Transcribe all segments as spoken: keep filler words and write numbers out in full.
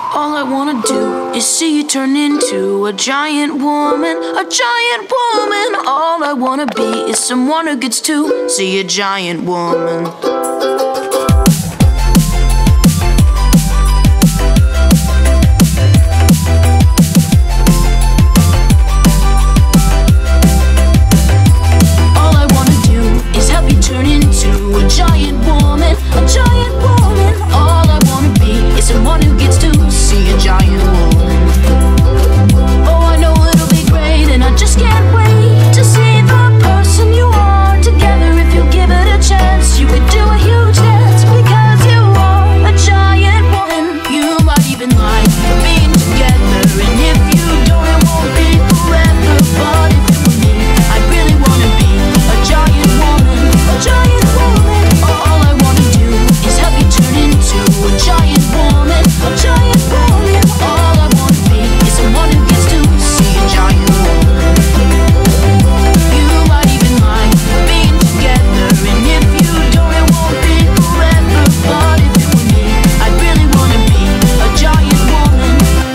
All I wanna do is see you turn into a giant woman, a giant woman. All I wanna be is someone who gets to see a giant woman. All I wanna do is help you turn into a giant woman, a giant woman. All I wanna be is someone who gets to see a giant woman. Oh, I know it'll be great, and I just can't wait to see the person you are together. If you give it a chance, you could do a huge dance, because you are a giant woman. You might even like being together, and if you don't, it won't be forever. But if it were me, I'd really wanna be a giant woman, a giant woman. All I wanna do is help you turn into a giant woman, a giant woman. All I wanna be is someone who gets to see a giant woman. You might even like being together, and if you don't, it won't be forever. But if it were me, I'd really wanna be a giant woman.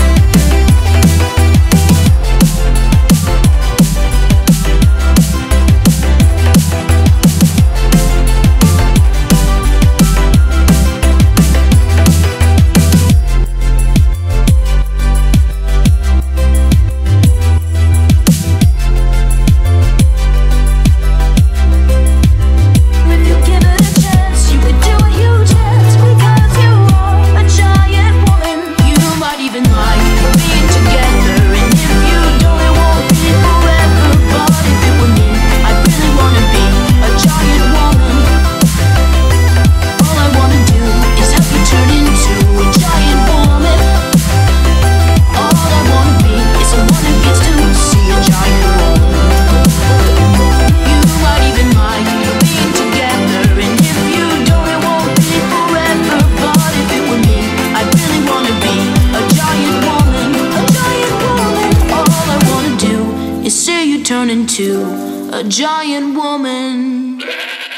If you give it a chance, you could do a huge dance, because you are a giant woman. You might even like being together, and if you don't, it won't be forever. But if it were me, I'd really wanna be a giant woman. All I wanna do is help you turn into a giant woman. All I wanna be is someone who gets to see a giant woman. You might even like being together, and if you don't, it won't be forever. But if it were me, I'd really wanna be a giant woman, a giant woman. All I wanna do is see you turn into a giant woman.